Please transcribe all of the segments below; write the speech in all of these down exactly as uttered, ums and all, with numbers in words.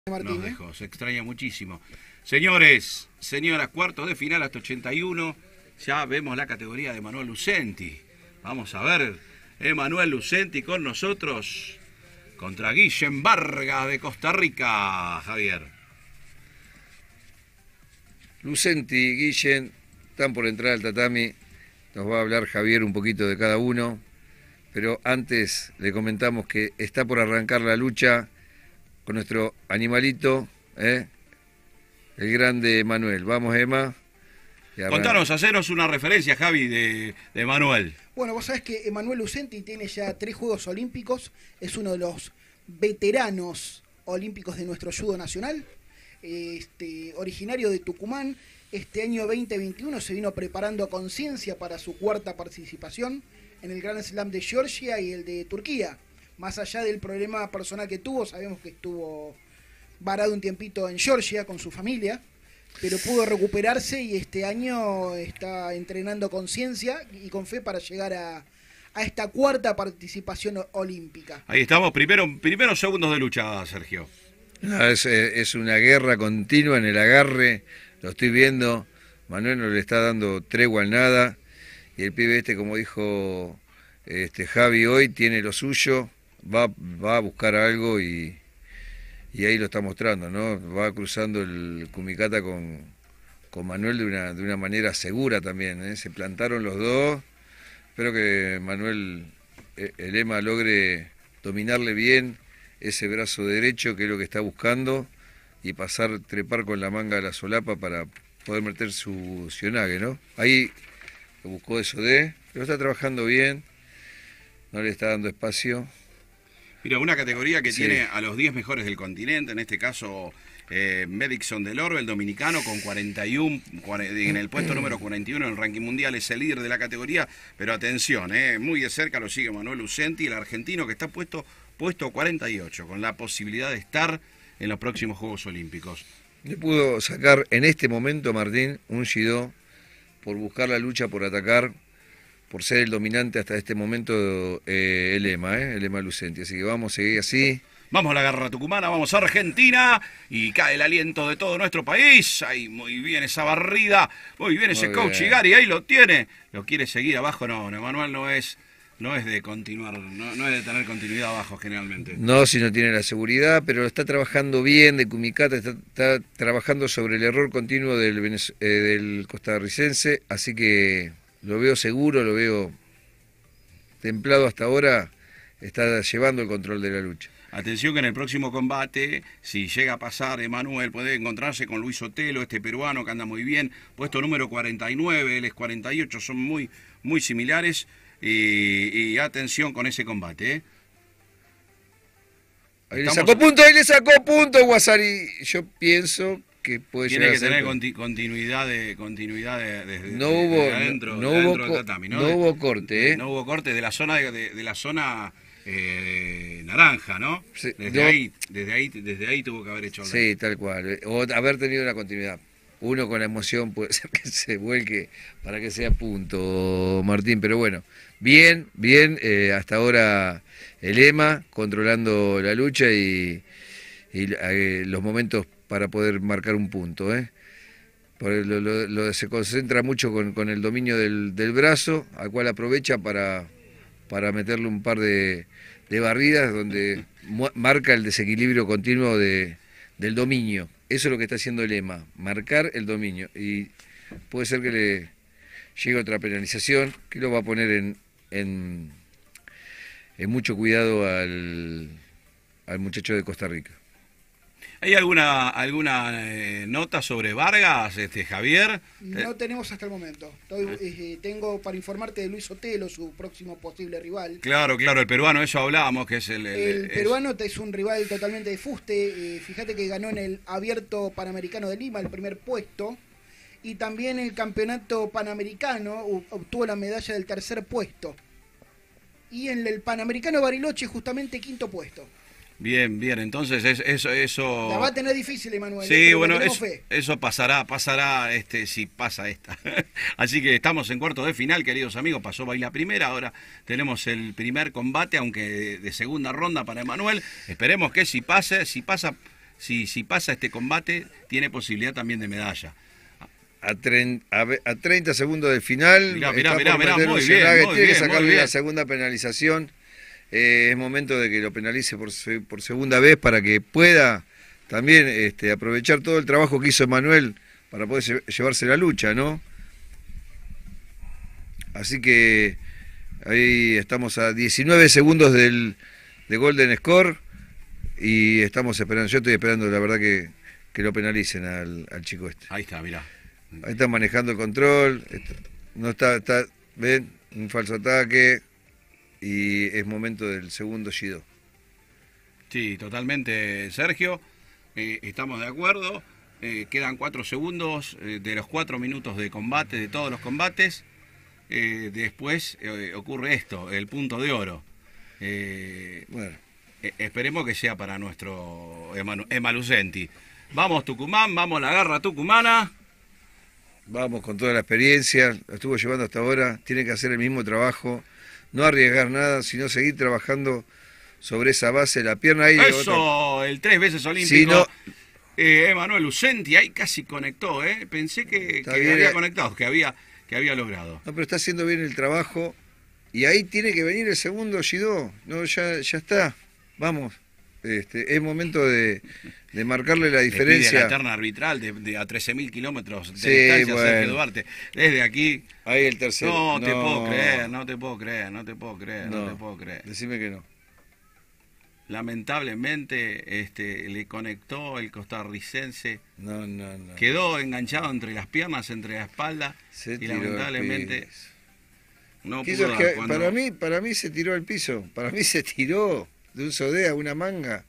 Martín, Nos ¿eh? dejó, se extraña muchísimo. Señores, señoras, cuartos de final hasta ochenta y uno. Ya vemos la categoría de Emanuel Lucenti. Vamos a ver, Emanuel Lucenti con nosotros contra Guillem Vargas de Costa Rica, Javier. Lucenti, Guillem, están por entrar al tatami. Nos va a hablar Javier un poquito de cada uno. Pero antes le comentamos que está por arrancar la lucha con nuestro animalito, ¿eh? El grande Manuel. Vamos, Emma. Contanos, haceros una referencia, Javi, de, de Manuel. Bueno, vos sabés que Emanuel Lucenti tiene ya tres Juegos Olímpicos, es uno de los veteranos olímpicos de nuestro judo nacional, este, originario de Tucumán. Este año veinte veintiuno se vino preparando a conciencia para su cuarta participación en el Grand Slam de Georgia y el de Turquía. Más allá del problema personal que tuvo, sabemos que estuvo varado un tiempito en Georgia con su familia, pero pudo recuperarse y este año está entrenando conciencia y con fe para llegar a, a esta cuarta participación olímpica. Ahí estamos, primero, primeros segundos de lucha, Sergio. No, es, es una guerra continua en el agarre, lo estoy viendo. Manuel no le está dando tregua al nada, y el pibe este, como dijo este Javi hoy, tiene lo suyo, va, va a buscar algo y... Y ahí lo está mostrando, ¿no? Va cruzando el Kumikata con, con Manuel de una, de una manera segura también, ¿eh? Se plantaron los dos. Espero que Manuel, el Ema, logre dominarle bien ese brazo derecho, que es lo que está buscando, y pasar, trepar con la manga a la solapa para poder meter su sionague, ¿no? Ahí lo buscó eso de, pero está trabajando bien, no le está dando espacio. Mira, una categoría que Sí. tiene a los diez mejores del continente, en este caso eh, Medixon del Orbe, el dominicano, con cuarenta y uno, en el puesto número cuarenta y uno en el ranking mundial, es el líder de la categoría, pero atención, eh, muy de cerca lo sigue Manuel Lucenti, el argentino, que está puesto, puesto cuarenta y ocho, con la posibilidad de estar en los próximos Juegos Olímpicos. Le pudo sacar en este momento, Martín, un Shido por buscar la lucha, por atacar, por ser el dominante hasta este momento, eh, el Ema, eh, el Ema Lucenti. Así que vamos a seguir así. Vamos a la garra tucumana, vamos a Argentina, y cae el aliento de todo nuestro país. Ahí muy bien esa barrida, muy bien ese Muy coach bien. Igari, ahí lo tiene. ¿Lo quiere seguir abajo? No, no, Emanuel no es, no es de continuar, no, no es de tener continuidad abajo generalmente. No, si no tiene la seguridad, pero está trabajando bien de Kumikata, está, está trabajando sobre el error continuo del, venez- eh, del costarricense, así que lo veo seguro, lo veo templado hasta ahora, está llevando el control de la lucha. Atención que en el próximo combate, si llega a pasar, Emanuel puede encontrarse con Luis Otelo, este peruano que anda muy bien, puesto número cuarenta y nueve, él es cuarenta y ocho, son muy, muy similares, y, y atención con ese combate, ¿eh? Ahí le Estamos- sacó punto, ahí le sacó punto Guasari. Yo pienso que puede Tiene llegar que a ser... tener conti- continuidad de continuidad de, desde No de- hubo- de adentro, no de hubo adentro co- del tatami, no De- hubo corte, ¿eh? No hubo corte de la zona de, de- de la zona eh, naranja, ¿no? Sí, Desde no. ahí, desde ahí, desde ahí tuvo que haber hecho algo. Sí, tal cual. O haber tenido una continuidad. Uno con la emoción puede ser que se vuelque para que sea punto, Martín. Pero bueno, bien, bien. Eh, hasta ahora el Ema controlando la lucha y, y eh, los momentos para poder marcar un punto, ¿eh? Por el- lo, lo- lo- se concentra mucho con, con el dominio del, del brazo, al cual aprovecha para, para meterle un par de, de barridas donde mu- marca el desequilibrio continuo de, del dominio. Eso es lo que está haciendo el Ema, marcar el dominio. Y puede ser que le llegue otra penalización, que lo va a poner en, en, en mucho cuidado al, al muchacho de Costa Rica. ¿Hay alguna alguna eh, nota sobre Vargas, este Javier? No tenemos hasta el momento. Estoy- eh, tengo para informarte de Luis Otelo, su próximo posible rival. Claro, claro, el peruano, eso hablábamos, que es el... el- El es- peruano es un rival totalmente de fuste. Eh, fíjate que ganó en el Abierto Panamericano de Lima el primer puesto. Y también el Campeonato Panamericano u- obtuvo la medalla del tercer puesto. Y en el Panamericano Bariloche justamente quinto puesto. Bien, bien, entonces es- eso... eso... La va a tener difícil, Emanuel. Sí, eh, pero bueno, le tenemos eso, fe. eso pasará, pasará, este, si pasa esta. Así que estamos en cuartos de final, queridos amigos. Pasó Baila primera, ahora tenemos el primer combate, aunque de, de segunda ronda para Emanuel. Esperemos que si pase, si pasa, si, si pasa este combate, tiene posibilidad también de medalla. A, tren, a, a treinta segundos del final, mirá, mirá, está mirá, por mirá, meter muy un bien, Celague, muy tiene bien, que sacarle muy bien. la segunda penalización. Eh, es momento de que lo penalice por, por segunda vez para que pueda también este, aprovechar todo el trabajo que hizo Emanuel para poder llevarse la lucha, ¿no? Así que ahí estamos a diecinueve segundos del de Golden Score y estamos esperando, yo estoy esperando la verdad que, que lo penalicen al, al chico este. Ahí está, mirá. Ahí está manejando el control, está, no está, está, ven, un falso ataque y es momento del segundo Shido. Sí, totalmente, Sergio. Eh, estamos de acuerdo. Eh, quedan cuatro segundos eh, de los cuatro minutos de combate, de todos los combates. Eh, después eh, ocurre esto, el punto de oro. Eh, Bueno, eh, esperemos que sea para nuestro Emanu Emma Lucenti. Vamos Tucumán, vamos la garra tucumana. vamos con toda la experiencia, lo estuvo llevando hasta ahora, tiene que hacer el mismo trabajo, no arriesgar nada, sino seguir trabajando sobre esa base, la pierna ahí. Eso, otra. el tres veces olímpico. Si no, eh, Emanuel Lucenti, ahí casi conectó, ¿eh? Pensé que, que bien, había eh. conectado, que había, que había logrado. No, pero está haciendo bien el trabajo y ahí tiene que venir el segundo Shido. No, ya, ya está. Vamos. Este, es momento de, de marcarle la Le pide diferencia. la terna arbitral de, de a trece mil kilómetros de Sí, distancia, bueno. Sergio Duarte. Desde aquí. Ahí el tercero. No, te puedo creer, no te puedo creer, no te puedo creer, no, No. te puedo creer. Decime que no. Lamentablemente este, le conectó el costarricense. No, no, no. Quedó enganchado entre las piernas, entre la espalda. Se y tiró al lamentablemente piso. no Quiso pudo que- dar cuando- para mí, para mí se tiró al piso. Para mí se tiró de un sodea, una manga.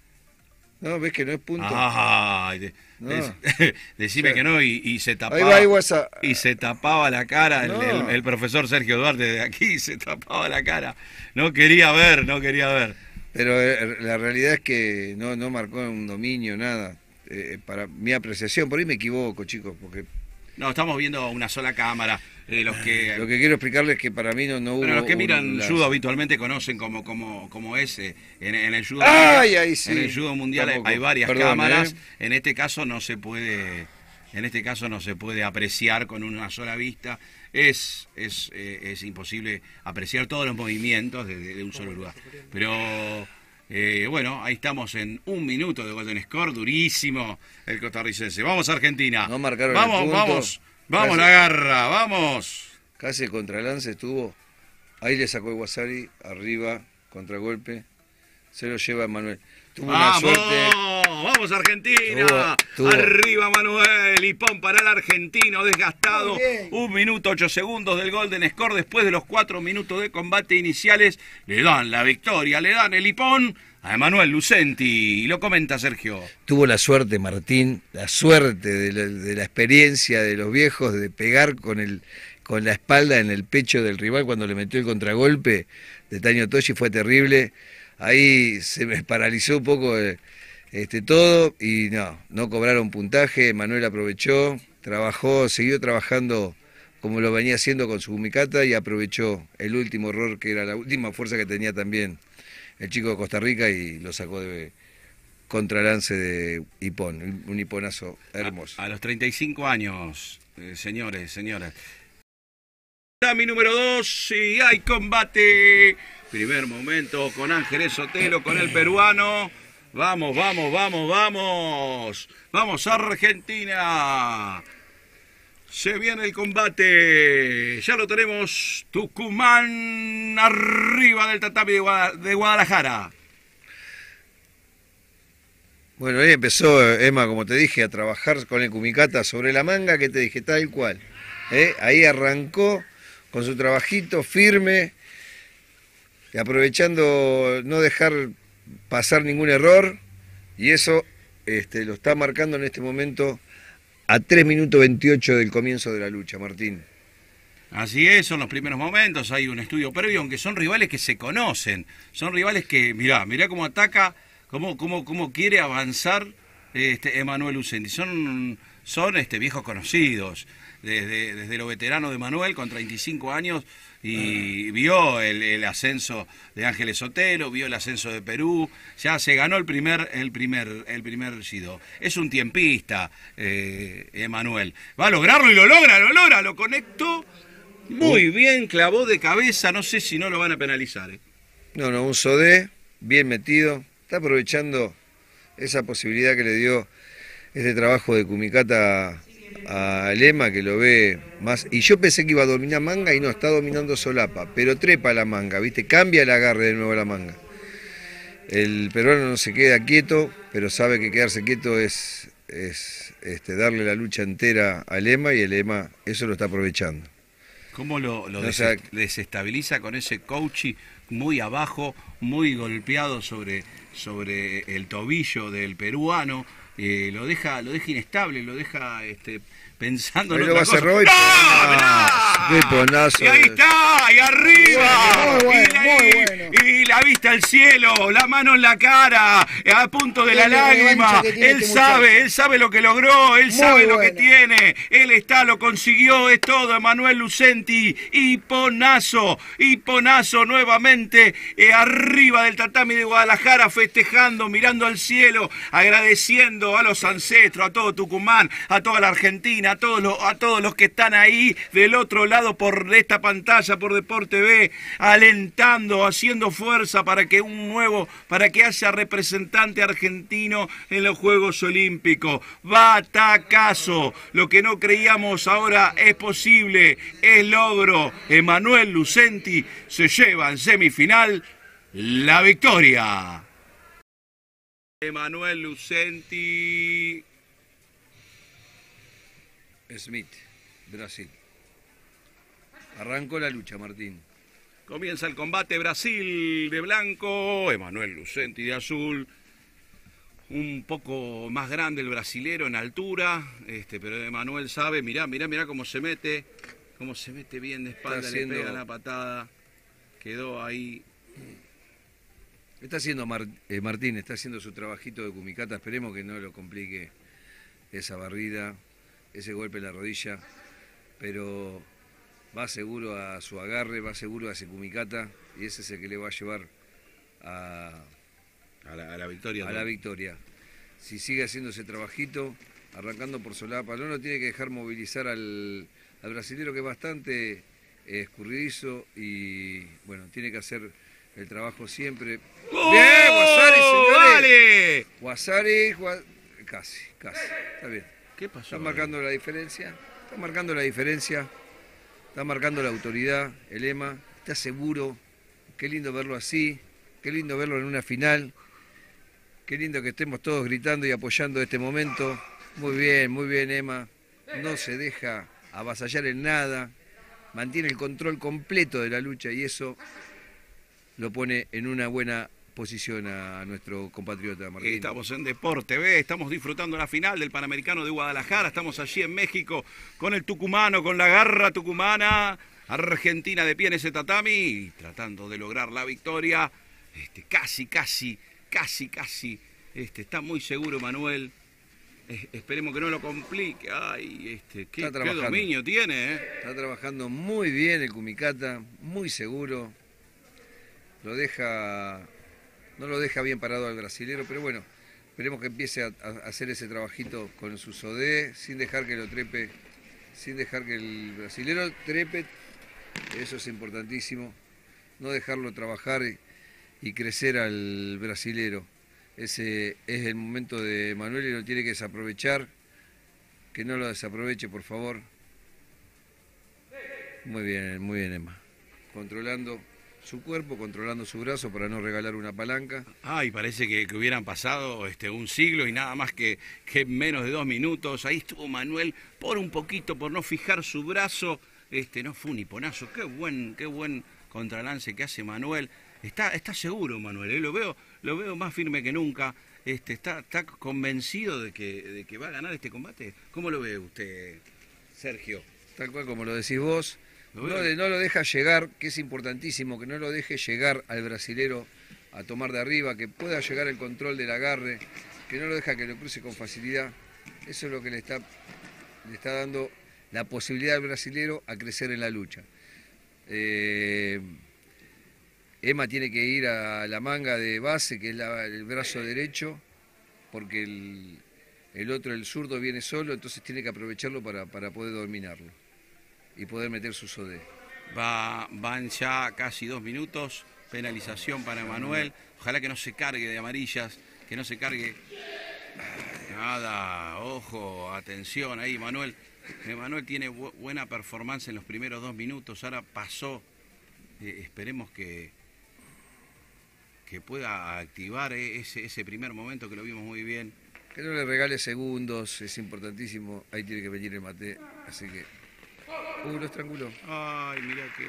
No, ves que no es punto. Ay, de- No. de- decime O sea, que no y, y se ahí tapaba. va igual esa- Y se tapaba la cara, el, No. el- el profesor Sergio Duarte de aquí se tapaba la cara. No quería ver, no quería ver. Pero eh, la realidad es que no, no marcó un dominio, nada. Eh, para mi apreciación, por ahí me equivoco, chicos, porque No, estamos viendo una sola cámara. eh, los que, lo que quiero explicarles es que para mí no, no hubo... bueno, los que miran un lazo. judo habitualmente conocen como, como, como es eh, en, en el judo ¡Ay, mundial, ahí sí! en el judo mundial hay, Tampoco. hay varias Perdón, cámaras. ¿eh? En este caso no se puede, en este caso no se puede apreciar con una sola vista. Es, es, eh, es imposible apreciar todos los movimientos de, de- de un solo lugar. Pero eh, bueno, ahí estamos en un minuto de Golden Score, durísimo el costarricense. Vamos Argentina. No marcaron el vamos, punto. vamos, vamos Casi- la garra, vamos. Casi el contralance estuvo. Ahí le sacó el Guasari, arriba, contragolpe. Se lo lleva Manuel. Tuvo una ¡Vamos! suerte. ¡Vamos Argentina! Tuvo- tuvo- Arriba Manuel y pon para el argentino desgastado. Muy bien. Un minuto ocho segundos del Golden Score después de los cuatro minutos de combate iniciales. Le dan la victoria, le dan el hipón a Emanuel Lucenti. Y lo comenta Sergio. Tuvo la suerte, Martín, la suerte de la, de la experiencia de los viejos de pegar con el con la espalda en el pecho del rival cuando le metió el contragolpe de Taño Toshi, fue terrible. Ahí se me paralizó un poco eh, este, todo y no, no cobraron puntaje. Manuel aprovechó, trabajó, siguió trabajando como lo venía haciendo con su Gumicata y aprovechó el último error que era la última fuerza que tenía también el chico de Costa Rica y lo sacó de contralance de hipón, un hiponazo hermoso. A, a los treinta y cinco años, eh, señores, señoras. Mi número dos y hay combate. Primer momento con Ángeles Sotelo, con el peruano. Vamos, vamos, vamos, vamos. Vamos Argentina. Se viene el combate. Ya lo tenemos. Tucumán arriba del tatami de Guada- de Guadalajara. Bueno, ahí empezó Emma, como te dije, a trabajar con el Kumikata sobre la manga, que te dije, tal cual. ¿Eh? Ahí arrancó con su trabajito firme, y aprovechando no dejar pasar ningún error, y eso este, lo está marcando en este momento a tres minutos veintiocho del comienzo de la lucha, Martín. Así es, son los primeros momentos, hay un estudio previo, aunque son rivales que se conocen, son rivales que, mirá, mirá cómo ataca, cómo, cómo, cómo quiere avanzar este, Emanuel Lucenti. Son, son este, viejos conocidos, desde, desde lo veterano de Manuel, con treinta y cinco años, y vio el, el ascenso de Ángeles Sotelo, vio el ascenso de Perú, ya se ganó el primer el primer el primer Sido. Es un tiempista, eh, Emanuel. Va a lograrlo y lo logra, lo logra, lo conectó muy bien, clavó de cabeza, no sé si no lo van a penalizar. ¿eh? No, no, un Sodé bien metido, está aprovechando esa posibilidad que le dio este trabajo de Kumikata a Lema, que lo ve más, y yo pensé que iba a dominar manga y no, está dominando solapa, pero trepa la manga, ¿viste? Cambia el agarre de nuevo la manga. El peruano no se queda quieto, pero sabe que quedarse quieto es, es este, darle la lucha entera a Lema, y el Lema eso lo está aprovechando. ¿Cómo lo, lo O sea, des desestabiliza con ese coach muy abajo, muy golpeado sobre, sobre el tobillo del peruano? Eh, lo deja lo deja inestable, lo deja este, pensando ahí en lo otra va cosa. Cerró y ¡No, mirá! ¡Qué ponazo! Y ahí está, y arriba, Muy bueno, y, la, muy bueno. y la vista al cielo, la mano en la cara, a punto de la Qué lágrima. revancha que tiene Él este sabe, muchacho. él sabe lo que logró, él Muy sabe lo que bueno. tiene, él está, lo consiguió, es todo. Emanuel Lucenti, hiponazo, hiponazo nuevamente, eh, arriba del tatami de Guadalajara, festejando, mirando al cielo, agradeciendo a los ancestros, a todo Tucumán, a toda la Argentina, a todos los, a todos los que están ahí del otro lado por esta pantalla, por Deporte B, alentando, haciendo fuerza para que un nuevo, para que haya representante argentino en los Juegos Olímpicos. Batacazo, lo que no creíamos ahora es posible, es logro. Emanuel Lucenti se lleva en semifinal la victoria. Emanuel Lucenti. Smith, Brasil. Arrancó la lucha, Martín. Comienza el combate, Brasil de blanco, Emanuel Lucenti de azul. Un poco más grande el brasilero en altura, este, pero Emanuel sabe, mirá, mirá, mirá cómo se mete, cómo se mete bien de espalda, haciendo... le pega la patada, quedó ahí. Está haciendo Mar... eh, Martín, está haciendo su trabajito de Kumikata, esperemos que no lo complique esa barrida, ese golpe en la rodilla, pero va seguro a su agarre, va seguro a ese Kumikata, y ese es el que le va a llevar a, a, la, a la victoria. A la victoria. Si sigue haciendo ese trabajito, arrancando por solapa, no lo tiene que dejar movilizar al, al brasilero, que es bastante eh, escurridizo, y bueno, tiene que hacer el trabajo siempre. ¡Oh! ¡Bien, Guasari, señores! ¡Vale! Guasari, Gua... casi, casi, está bien. ¿Qué pasó? Está marcando la diferencia, está marcando la diferencia, está marcando la autoridad, el Ema, está seguro. Qué lindo verlo así, qué lindo verlo en una final, qué lindo que estemos todos gritando y apoyando este momento. Muy bien, muy bien, Ema, no se deja avasallar en nada, mantiene el control completo de la lucha, y eso lo pone en una buena posición a nuestro compatriota Martín. Estamos en Deporte B, estamos disfrutando la final del Panamericano de Guadalajara, estamos allí en México con el tucumano, con la garra tucumana, Argentina de pie en ese tatami, tratando de lograr la victoria, este, casi, casi, casi, casi, este, está muy seguro Manuel, eh, esperemos que no lo complique. Ay, este, qué, qué dominio tiene, ¿eh? Está trabajando muy bien el Kumikata, muy seguro, lo deja... No lo deja bien parado al brasilero, pero bueno, esperemos que empiece a, a hacer ese trabajito con su Sodé, sin dejar que lo trepe, sin dejar que el brasilero trepe, eso es importantísimo, no dejarlo trabajar y, y crecer al brasilero. Ese es el momento de Manuel y lo tiene que desaprovechar, que no lo desaproveche, por favor. Muy bien, muy bien, Emma. Controlando su cuerpo, controlando su brazo para no regalar una palanca. Ay, parece que, que hubieran pasado este, un siglo y nada más que, que menos de dos minutos. Ahí estuvo Manuel por un poquito, por no fijar su brazo. Este, no fue un hiponazo. Qué buen, qué buen contralance que hace Manuel. Está, está seguro Manuel, ¿eh? lo veo, lo veo más firme que nunca. Este, está, está convencido de que, de que va a ganar este combate. ¿Cómo lo ve usted, Sergio? Tal cual como lo decís vos. No, de, no lo deja llegar, que es importantísimo, que no lo deje llegar al brasilero a tomar de arriba, que pueda llegar el control del agarre, que no lo deja que lo cruce con facilidad. Eso es lo que le está, le está dando la posibilidad al brasilero a crecer en la lucha. Eh, Emma tiene que ir a la manga de base, que es la, el brazo derecho, porque el, el otro, el zurdo, viene solo, entonces tiene que aprovecharlo para, para poder dominarlo y poder meter su sodé. Va, van ya casi dos minutos, penalización para Emanuel. Ojalá que no se cargue de amarillas, que no se cargue. Nada, ojo, atención ahí, Manuel. Emanuel tiene bu buena performance en los primeros dos minutos, ahora pasó. Eh, esperemos que, que pueda activar ese, ese primer momento que lo vimos muy bien. Que no le regale segundos, es importantísimo. Ahí tiene que venir el mate, así que... Uh, lo estranguló. Ay, mirá que...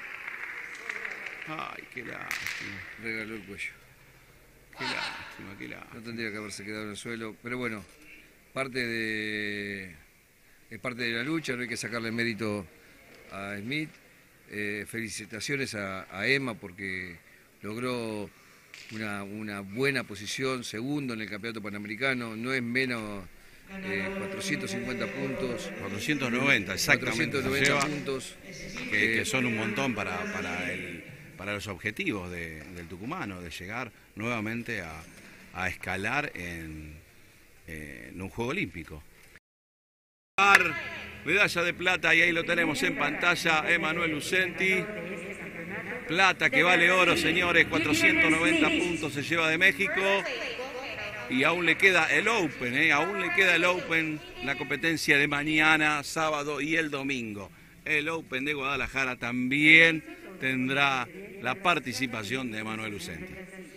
Ay, qué lástima. Regaló el cuello. Qué lástima, qué lástima. No tendría que haberse quedado en el suelo, pero bueno, parte de... es parte de la lucha, no hay que sacarle mérito a Smith. Eh, felicitaciones a, a Emma porque logró una, una buena posición, segundo en el campeonato panamericano, no es menos eh, cuatrocientos cincuenta puntos. cuatrocientos noventa, exactamente. cuatrocientos noventa puntos. Que, que son un montón para, para, el, para los objetivos de, del tucumano, de llegar nuevamente a, a escalar en, en un juego olímpico. Medalla de plata y ahí lo tenemos en pantalla, Emanuel Lucenti. Plata que vale oro, señores, cuatrocientos noventa puntos se lleva de México. Y aún le queda el Open, ¿eh? aún le queda el Open, la competencia de mañana, sábado y el domingo. El Open de Guadalajara también tendrá la participación de Emanuel Lucenti.